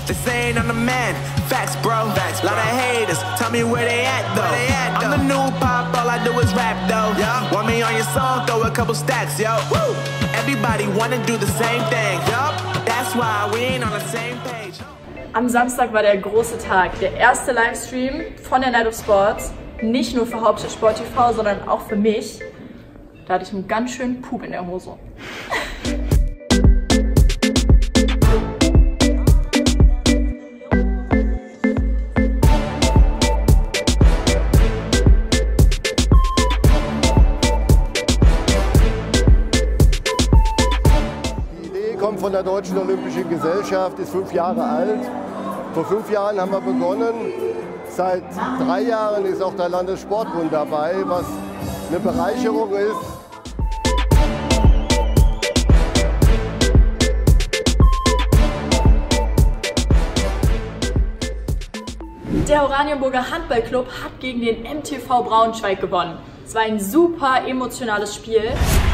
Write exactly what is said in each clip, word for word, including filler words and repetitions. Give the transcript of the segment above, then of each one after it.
They saying I'm the man, facts bro, facts, lot of haters, tell me where they at though, they at, though. I'm the new pop, all I do is rap though, yeah. Want me on your song, throw a couple stacks, yo. Woo. Everybody wanna do the same thing, yup. That's why we ain't on the same page. Am Samstag war der große Tag, der erste Livestream von der Night of Sports, nicht nur für Hauptstadt Sport T V, sondern auch für mich. Da hatte ich einen ganz schönen Pup in der Hose. Kommt von der Deutschen Olympischen Gesellschaft, ist fünf Jahre alt. Vor fünf Jahren haben wir begonnen. Seit drei Jahren ist auch der Landessportbund dabei, was eine Bereicherung ist. Der Oranienburger Handballclub hat gegen den M T V Braunschweig gewonnen. Es war ein super emotionales Spiel.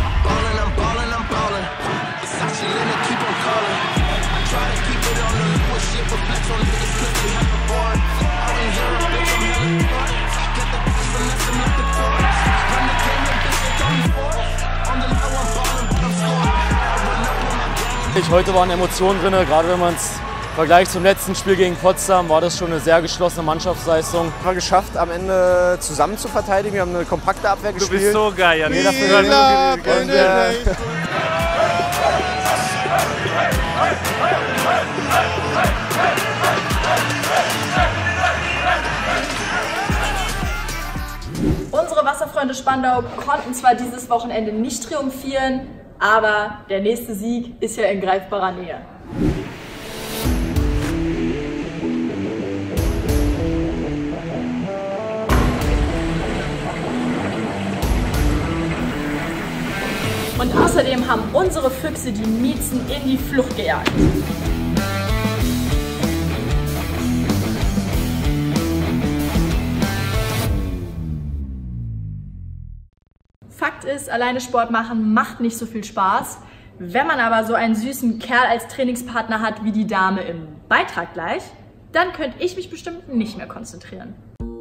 Heute waren Emotionen drin, gerade wenn man es vergleicht zum letzten Spiel gegen Potsdam, war das schon eine sehr geschlossene Mannschaftsleistung. Wir haben geschafft, am Ende zusammen zu verteidigen. Wir haben eine kompakte Abwehr gespielt. Du bist so geil, Jan. Jeder für und, äh, Unsere Wasserfreunde Spandau konnten zwar dieses Wochenende nicht triumphieren, aber der nächste Sieg ist ja in greifbarer Nähe. Und außerdem haben unsere Füchse die Miezen in die Flucht gejagt. Fakt ist, alleine Sport machen macht nicht so viel Spaß. Wenn man aber so einen süßen Kerl als Trainingspartner hat wie die Dame im Beitrag gleich, dann könnte ich mich bestimmt nicht mehr konzentrieren.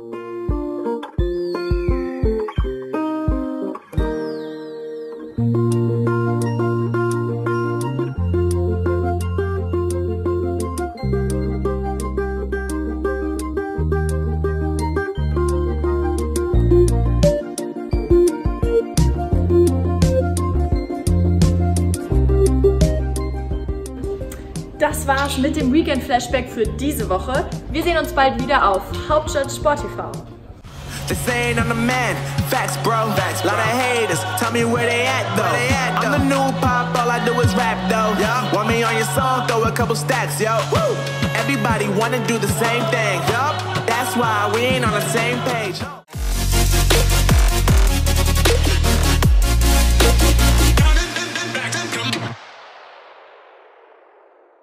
Das war's mit dem Weekend Flashback für diese Woche. Wir sehen uns bald wieder auf Hauptstadt Sport T V. They saying I'm the man, facts bro, facts, lot of haters, tell me where they at though, they at, I'm the new pop, all I do is rap though, yeah. Want me on your song, throw a couple stacks, yo. Woo. Everybody wanna do the same thing, yup. That's why we ain't on the same page.